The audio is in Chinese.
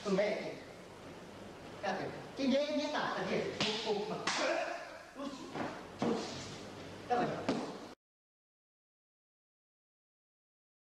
准备，看这，今天一天打的这，不。